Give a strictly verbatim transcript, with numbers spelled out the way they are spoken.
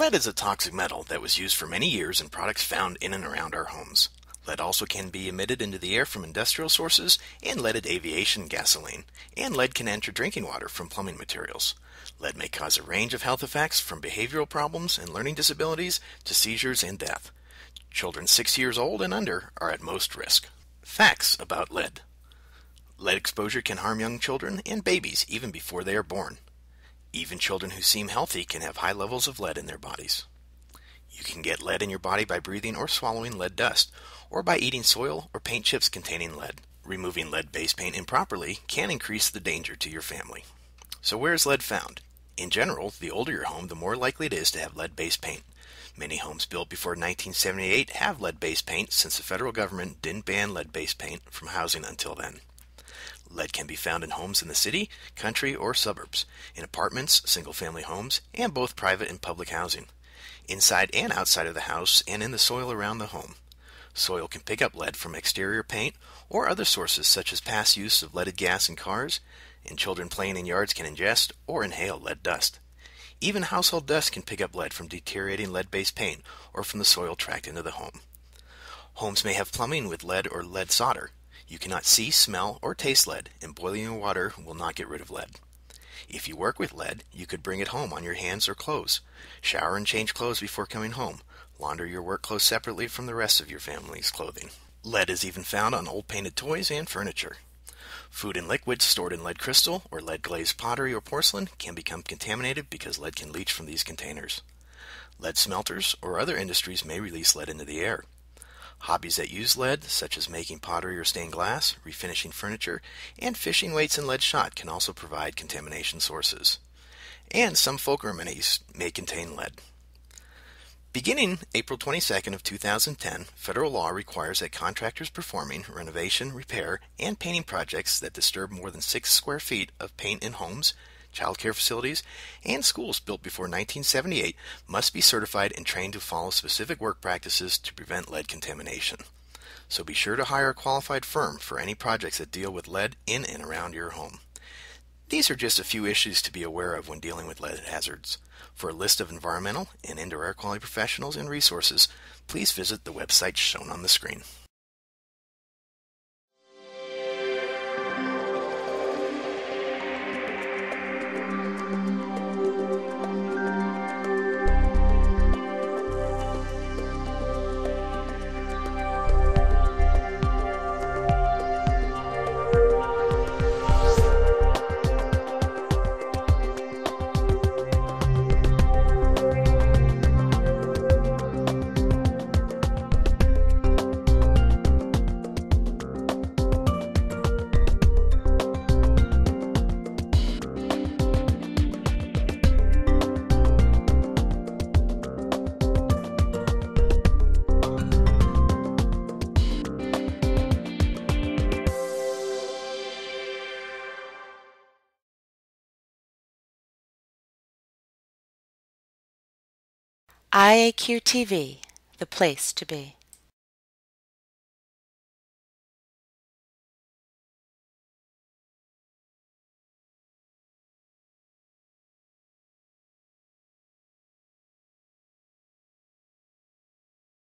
Lead is a toxic metal that was used for many years in products found in and around our homes. Lead also can be emitted into the air from industrial sources and leaded aviation gasoline, and lead can enter drinking water from plumbing materials. Lead may cause a range of health effects from behavioral problems and learning disabilities to seizures and death. Children six years old and under are at most risk. Facts about lead. Lead exposure can harm young children and babies even before they are born. Even children who seem healthy can have high levels of lead in their bodies. You can get lead in your body by breathing or swallowing lead dust, or by eating soil or paint chips containing lead. Removing lead-based paint improperly can increase the danger to your family. So where is lead found? In general, the older your home, the more likely it is to have lead-based paint. Many homes built before nineteen seventy-eight have lead-based paint since the federal government didn't ban lead-based paint from housing until then. Lead can be found in homes in the city, country, or suburbs, in apartments, single-family homes, and both private and public housing, inside and outside of the house, and in the soil around the home. Soil can pick up lead from exterior paint or other sources such as past use of leaded gas in cars, and children playing in yards can ingest or inhale lead dust. Even household dust can pick up lead from deteriorating lead-based paint or from the soil tracked into the home. Homes may have plumbing with lead or lead solder. You cannot see, smell, or taste lead, and boiling your water will not get rid of lead. If you work with lead, you could bring it home on your hands or clothes. Shower and change clothes before coming home. Launder your work clothes separately from the rest of your family's clothing. Lead is even found on old painted toys and furniture. Food and liquids stored in lead crystal or lead glazed pottery or porcelain can become contaminated because lead can leach from these containers. Lead smelters or other industries may release lead into the air. Hobbies that use lead, such as making pottery or stained glass, refinishing furniture, and fishing weights and lead shot can also provide contamination sources. And some folk remedies may contain lead. Beginning April twenty-second of two thousand ten, federal law requires that contractors performing renovation, repair, and painting projects that disturb more than six square feet of paint in homes, child care facilities, and schools built before nineteen seventy-eight must be certified and trained to follow specific work practices to prevent lead contamination. So be sure to hire a qualified firm for any projects that deal with lead in and around your home. These are just a few issues to be aware of when dealing with lead hazards. For a list of environmental and indoor air quality professionals and resources, please visit the website shown on the screen. I A Q T V, the place to be.